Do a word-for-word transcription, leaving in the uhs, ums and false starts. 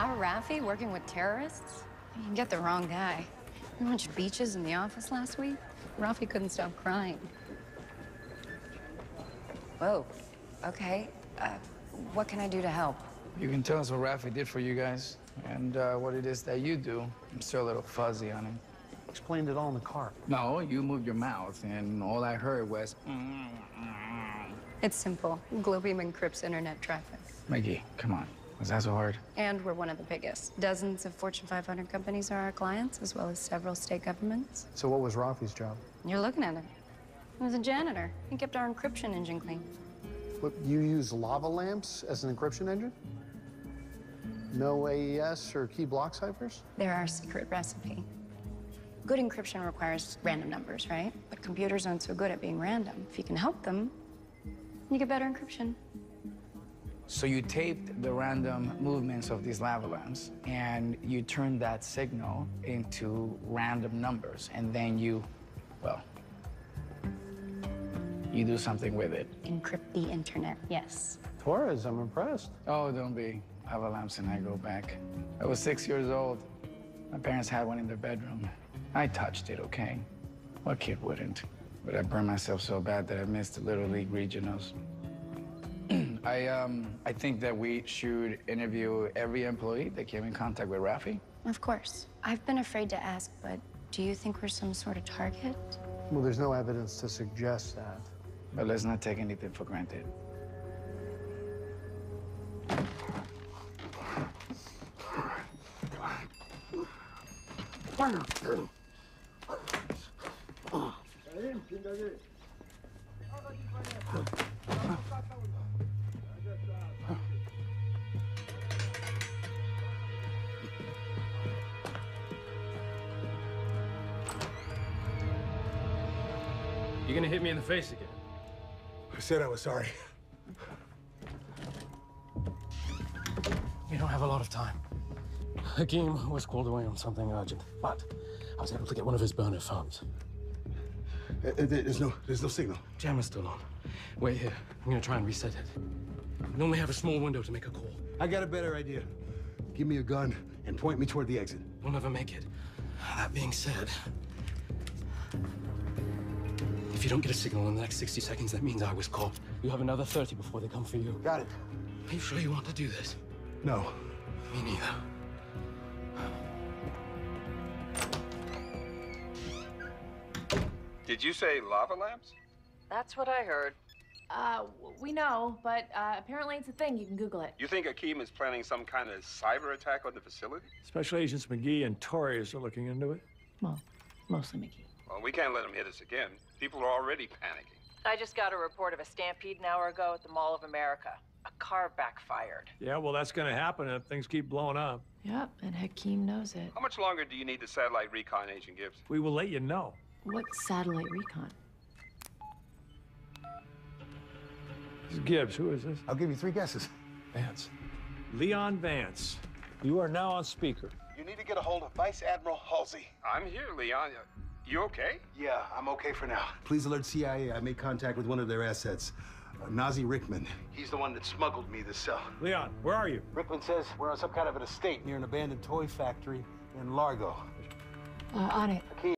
Our Raffi working with terrorists? You can get the wrong guy. We watched Beaches in the office last week. Raffi couldn't stop crying. Whoa. Okay. Uh, what can I do to help? You can tell us what Raffi did for you guys and uh, what it is that you do. I'm still a little fuzzy on him. Explained it all in the car. No, you moved your mouth, and all I heard was... Mm, mm. It's simple. Globium encrypts internet traffic. Maggie, come on. Was that so hard? And we're one of the biggest. Dozens of Fortune five hundred companies are our clients, as well as several state governments. So what was Raffi's job? You're looking at him. He was a janitor. He kept our encryption engine clean. What, you use lava lamps as an encryption engine? No A E S or key block ciphers? They're our secret recipe. Good encryption requires random numbers, right? But computers aren't so good at being random. If you can help them, you get better encryption. So you taped the random movements of these lava lamps, and you turned that signal into random numbers, and then you, well, you do something with it. Encrypt the internet, yes. Torres, I'm impressed. Oh, don't be. Lava lamps and I go back. I was six years old. My parents had one in their bedroom. I touched it, okay? What kid wouldn't? But I burned myself so bad that I missed the Little League regionals. I, um, I think that we should interview every employee that came in contact with Raffi. Of course. I've been afraid to ask, but do you think we're some sort of target? Well, there's no evidence to suggest that. But let's not take anything for granted. You're gonna hit me in the face again. I said I was sorry. We don't have a lot of time. Hakeem was called away on something urgent, but I was able to get one of his burner phones. Uh, there's no, there's no signal. Jammer's still on. Wait here. I'm gonna try and reset it. We only have a small window to make a call. I got a better idea. Give me a gun and point me toward the exit. We'll never make it. That being said, if you don't get a signal in the next sixty seconds, that means I was caught. You have another thirty before they come for you. Got it. Are you sure you want to do this? No. Me neither. Did you say lava lamps? That's what I heard. Uh, we know, but uh, apparently it's a thing. You can Google it. You think Hakeem is planning some kind of cyber attack on the facility? Special Agents McGee and Torres are looking into it. Well, mostly Mickey. Well, we can't let him hit us again. People are already panicking. I just got a report of a stampede an hour ago at the Mall of America. A car backfired. Yeah, well, that's going to happen if things keep blowing up. Yep, and Hakeem knows it. How much longer do you need the satellite recon, Agent Gibbs? We will let you know. What's satellite recon? This is Gibbs. Who is this? I'll give you three guesses. Vance. Leon Vance. You are now on speaker. You need to get a hold of Vice Admiral Halsey. I'm here, Leon. You okay? Yeah, I'm okay for now. Please alert C I A. I made contact with one of their assets. Uh, Nazi Rickman. He's the one that smuggled me this cell. Leon, where are you? Rickman says we're on some kind of an estate near an abandoned toy factory in Largo. Uh, on it. Hakeem.